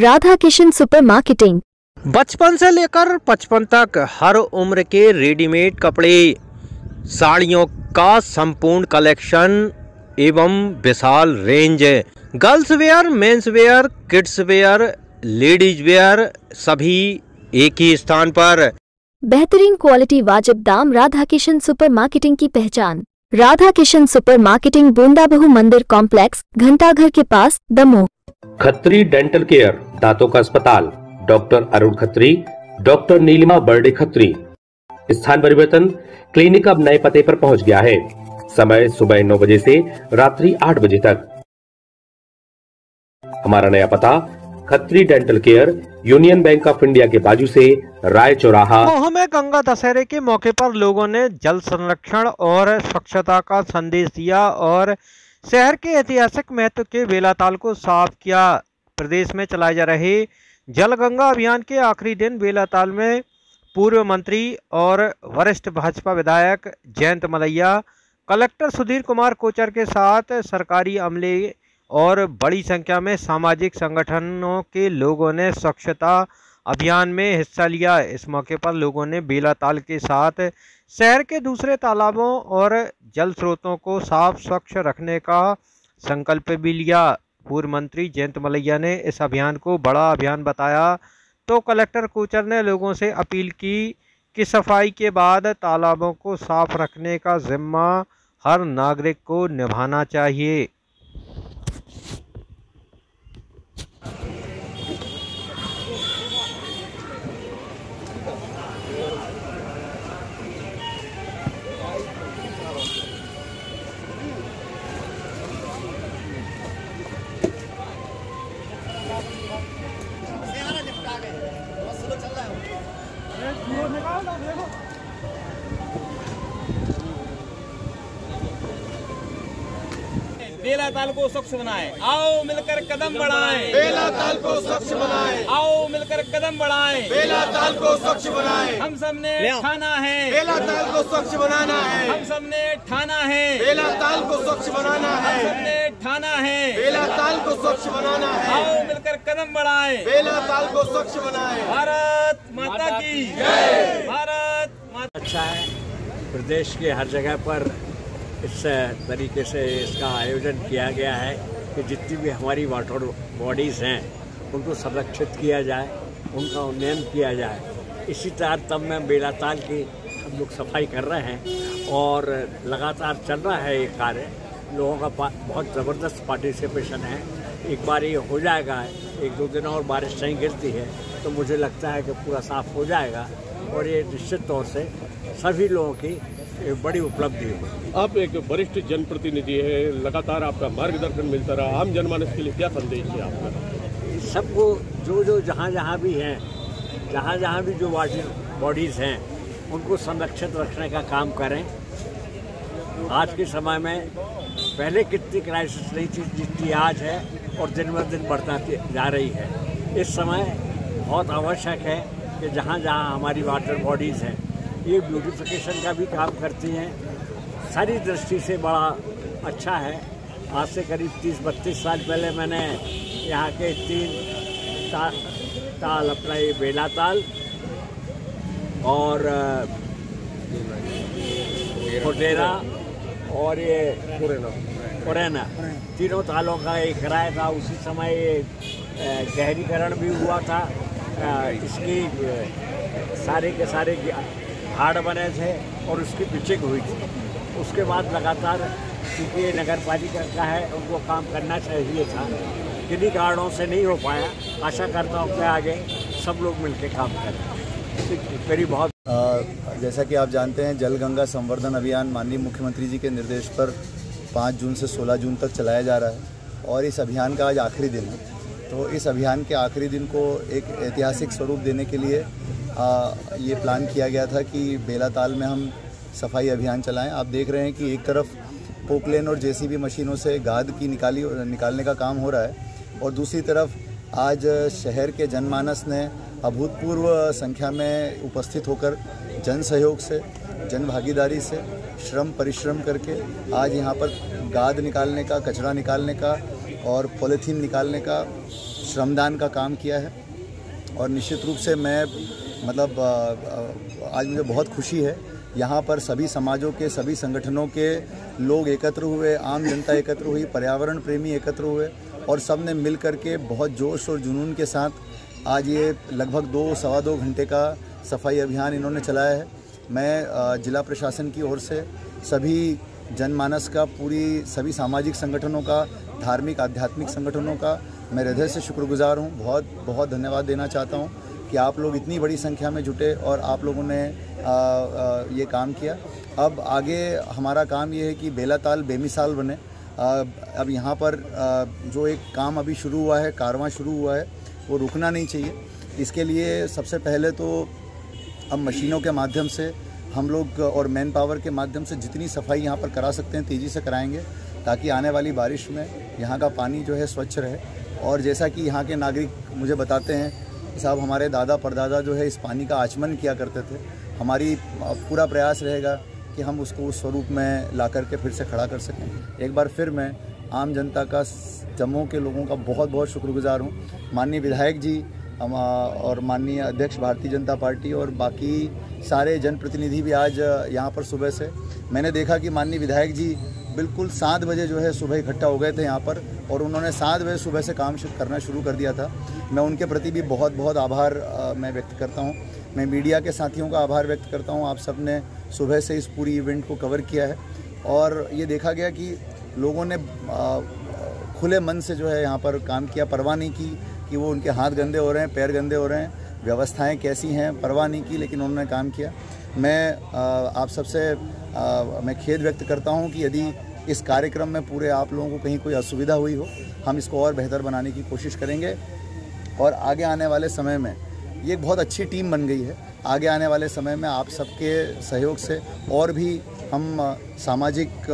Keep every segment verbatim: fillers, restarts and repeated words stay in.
Radha Kishan super marketing. बचपन से लेकर पचपन तक हर उम्र के रेडीमेड कपड़े, साड़ियों का संपूर्ण कलेक्शन एवं विशाल range. Girls wear, men's wear, kids wear, ladies wear सभी एक ही स्थान पर। बेहतरीन क्वालिटी, वाजिब दाम। राधा किशन सुपर मार्केटिंग की पहचान। राधा किशन सुपर मार्केटिंग, बूंदाबहू मंदिर कॉम्प्लेक्स, घंटाघर के पास, दमोह। खत्री डेंटल केयर, दांतों का अस्पताल, डॉक्टर अरुण खत्री, डॉक्टर नीलिमा बर्डे खत्री। स्थान परिवर्तन, क्लिनिक अब नए पते पर पहुंच गया है। समय सुबह नौ बजे से रात्रि आठ बजे तक। हमारा नया पता, Khatri dental care, union bank of India के बाजू से, राय चौराहा। दमोह में गंगा दशहरे के मौके पर लोगों ने जल संरक्षण और स्वच्छता का संदेश दिया और शहर के ऐतिहासिक महत्व के बेलाताल को साफ किया। प्रदेश में चलाए जा रहे जल गंगा अभियान के आखिरी दिन बेलाताल में पूर्व मंत्री और वरिष्ठ भाजपा विधायक जयंत मलैया, कलेक्टर सुधीर कुमार कोचर के साथ सरकारी अमले और बड़ी संख्या में सामाजिक संगठनों के लोगों ने स्वच्छता अभियान में हिस्सा लिया। इस मौके पर लोगों ने बेलाताल के साथ शहर के दूसरे तालाबों और जल स्रोतों को साफ स्वच्छ रखने का संकल्प भी लिया। पूर्व मंत्री जयंत मलैया ने इस अभियान को बड़ा अभियान बताया तो कलेक्टर कोचर ने लोगों से अपील की कि सफाई के बाद तालाबों को साफ रखने का जिम्मा हर नागरिक को निभाना चाहिए। बेलाताल को स्वच्छ बनाएं, आओ मिलकर कदम बढ़ाएं। बेलाताल को स्वच्छ बनाएं, आओ मिलकर कदम बढ़ाएं। बेलाताल को स्वच्छ बनाएं। हम सबने ठाना है, बेलाताल को स्वच्छ बनाना है। हम सबने ठाना है, बेलाताल को स्वच्छ बनाना है। हम सबने ठाना है, बेलाताल को स्वच्छ बनाना है। आओ मिलकर कदम बढ़ाएं। बेलाताल को स्वच्छ बनाएं। भारत माता की जय। भारत माता। अच्छा है, प्रदेश के हर जगह पर इस तरीके से इसका आयोजन किया गया है कि जितनी भी हमारी वाटर बॉडीज़ हैं उनको संरक्षित किया जाए, उनका उन्नयन किया जाए। इसी तारतम्य में बेलाताल की हम लोग सफाई कर रहे हैं और लगातार चल रहा है ये कार्य। लोगों का बहुत ज़बरदस्त पार्टिसिपेशन है। एक बार ये हो जाएगा, एक दो दिन और बारिश नहीं गिरती है तो मुझे लगता है कि पूरा साफ़ हो जाएगा और ये निश्चित तौर से सभी लोगों की बड़ी उपलब्धि है। आप एक वरिष्ठ जनप्रतिनिधि है, लगातार आपका मार्गदर्शन मिलता रहा, आम जनमानस के लिए क्या संदेश है आपका? सबको जो जो जहाँ जहाँ भी हैं, जहाँ जहाँ भी जो वाटर बॉडीज़ हैं उनको संरक्षित रखने का काम करें। आज के समय में पहले कितनी क्राइसिस नहीं थी जितनी आज है और दिन ब दिन बढ़ता जा रही है। इस समय बहुत आवश्यक है कि जहाँ जहाँ हमारी वाटर बॉडीज़ हैं ये ब्यूटिफिकेशन का भी काम करती हैं। सारी दृष्टि से बड़ा अच्छा है। आज से करीब तीस बत्तीस साल पहले मैंने यहाँ के तीन ता, ताल अपना ये बेलाताल और कोटेरा और ये पुरैना तीनों तालों का एक किराया था। उसी समय ये गहरीकरण भी हुआ था। इसकी सारे के सारे हाड़ बने थे और उसकी पिचिंग हुई थी। उसके बाद लगातार क्योंकि ये नगर पालिका का है उनको काम करना चाहिए था, किन्हीं कारणों से नहीं हो पाया। आशा करता हूँ कि आगे सब लोग मिलकर काम करें। मेरी बहुत आ, जैसा कि आप जानते हैं जल गंगा संवर्धन अभियान माननीय मुख्यमंत्री जी के निर्देश पर पाँच जून से सोलह जून तक चलाया जा रहा है और इस अभियान का आज आखिरी दिन है। तो इस अभियान के आखिरी दिन को एक ऐतिहासिक स्वरूप देने के लिए आ, ये प्लान किया गया था कि बेलाताल में हम सफाई अभियान चलाएं। आप देख रहे हैं कि एक तरफ पोकलेन और जेसीबी मशीनों से गाद की निकाली निकालने का काम हो रहा है और दूसरी तरफ आज शहर के जनमानस ने अभूतपूर्व संख्या में उपस्थित होकर जन सहयोग से, जन भागीदारी से, श्रम परिश्रम करके आज यहाँ पर गाद निकालने का, कचरा निकालने का और पॉलीथीन निकालने का श्रमदान का काम किया है। और निश्चित रूप से मैं मतलब आज मुझे बहुत खुशी है, यहाँ पर सभी समाजों के, सभी संगठनों के लोग एकत्र हुए, आम जनता एकत्र हुई, पर्यावरण प्रेमी एकत्र हुए और सब ने मिल कर के बहुत जोश और जुनून के साथ आज ये लगभग दो सवा दो घंटे का सफाई अभियान इन्होंने चलाया है। मैं जिला प्रशासन की ओर से सभी जनमानस का, पूरी सभी सामाजिक संगठनों का, धार्मिक आध्यात्मिक संगठनों का मैं हृदय से शुक्रगुजार हूँ। बहुत बहुत धन्यवाद देना चाहता हूँ कि आप लोग इतनी बड़ी संख्या में जुटे और आप लोगों ने आ, आ, ये काम किया। अब आगे हमारा काम ये है कि बेलाताल बेमिसाल बने। आ, अब यहाँ पर आ, जो एक काम अभी शुरू हुआ है, कारवां शुरू हुआ है, वो रुकना नहीं चाहिए। इसके लिए सबसे पहले तो अब मशीनों के माध्यम से हम लोग और मैन पावर के माध्यम से जितनी सफाई यहाँ पर करा सकते हैं तेज़ी से कराएंगे, ताकि आने वाली बारिश में यहाँ का पानी जो है स्वच्छ रहे। और जैसा कि यहाँ के नागरिक मुझे बताते हैं कि साहब हमारे दादा परदादा जो है इस पानी का आचमन किया करते थे, हमारी पूरा प्रयास रहेगा कि हम उसको उस स्वरूप में ला करके फिर से खड़ा कर सकें। एक बार फिर मैं आम जनता का, जम्मू के लोगों का बहुत बहुत शुक्रगुजार हूँ। माननीय विधायक जी हम और माननीय अध्यक्ष भारतीय जनता पार्टी और बाकी सारे जनप्रतिनिधि भी आज यहाँ पर सुबह से, मैंने देखा कि माननीय विधायक जी बिल्कुल सात बजे जो है सुबह इकट्ठा हो गए थे यहाँ पर और उन्होंने सात बजे सुबह से काम करना शुरू कर दिया था। मैं उनके प्रति भी बहुत बहुत आभार आ, मैं व्यक्त करता हूँ। मैं मीडिया के साथियों का आभार व्यक्त करता हूँ। आप सब ने सुबह से इस पूरी इवेंट को कवर किया है और ये देखा गया कि लोगों ने आ, खुले मन से जो है यहाँ पर काम किया, परवाह नहीं की कि वो उनके हाथ गंदे हो रहे हैं, पैर गंदे हो रहे हैं, व्यवस्थाएं कैसी हैं, परवाह नहीं की, लेकिन उन्होंने काम किया। मैं आ, आप सबसे आ, मैं खेद व्यक्त करता हूं कि यदि इस कार्यक्रम में पूरे आप लोगों को कहीं कोई असुविधा हुई हो, हम इसको और बेहतर बनाने की कोशिश करेंगे और आगे आने वाले समय में ये एक बहुत अच्छी टीम बन गई है। आगे आने वाले समय में आप सबके सहयोग से और भी हम सामाजिक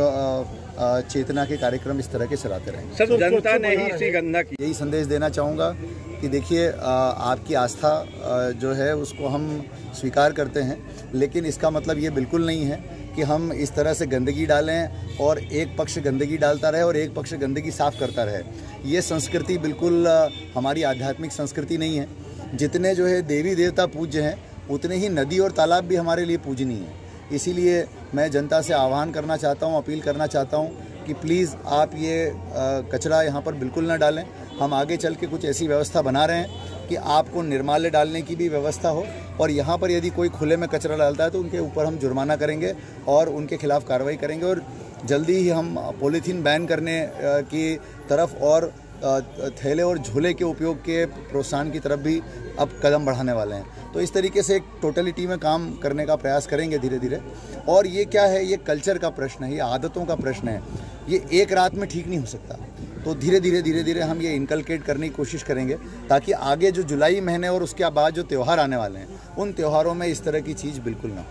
चेतना के कार्यक्रम इस तरह के चलाते रहेंगे। सर, जनता ने ही इसी गंदा की, यही संदेश देना चाहूँगा कि देखिए आपकी आस्था जो है उसको हम स्वीकार करते हैं, लेकिन इसका मतलब ये बिल्कुल नहीं है कि हम इस तरह से गंदगी डालें और एक पक्ष गंदगी डालता रहे और एक पक्ष गंदगी साफ करता रहे। ये संस्कृति बिल्कुल हमारी आध्यात्मिक संस्कृति नहीं है। जितने जो है देवी देवता पूज्य हैं, उतने ही नदी और तालाब भी हमारे लिए पूजनीय है। इसीलिए मैं जनता से आह्वान करना चाहता हूं, अपील करना चाहता हूं कि प्लीज़ आप ये आ, कचरा यहाँ पर बिल्कुल ना डालें। हम आगे चल के कुछ ऐसी व्यवस्था बना रहे हैं कि आपको निर्माल्य डालने की भी व्यवस्था हो और यहाँ पर यदि कोई खुले में कचरा डालता है तो उनके ऊपर हम जुर्माना करेंगे और उनके खिलाफ कार्रवाई करेंगे और जल्दी ही हम पॉलीथीन बैन करने की तरफ और थैले और झोले के उपयोग के प्रोत्साहन की तरफ भी अब कदम बढ़ाने वाले हैं। तो इस तरीके से एक टोटलिटी में काम करने का प्रयास करेंगे धीरे धीरे। और ये क्या है, ये कल्चर का प्रश्न है, ये आदतों का प्रश्न है, ये एक रात में ठीक नहीं हो सकता। तो धीरे धीरे धीरे धीरे हम ये इनकलकेट करने की कोशिश करेंगे ताकि आगे जो जुलाई महीने और उसके बाद जो त्यौहार आने वाले हैं उन त्योहारों में इस तरह की चीज़ बिल्कुल ना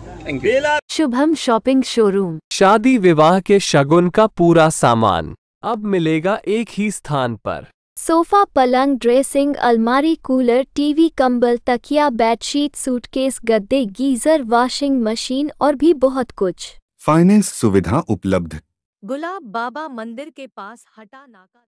हो। शुभम शॉपिंग शोरूम, शादी विवाह के शगुन का पूरा सामान अब मिलेगा एक ही स्थान पर। सोफा, पलंग, ड्रेसिंग, अलमारी, कूलर, टीवी, कंबल, तकिया, बेडशीट, सूटकेस, गद्दे, गीजर, वॉशिंग मशीन और भी बहुत कुछ। फाइनेंस सुविधा उपलब्ध। गुलाब बाबा मंदिर के पास हटा नाका।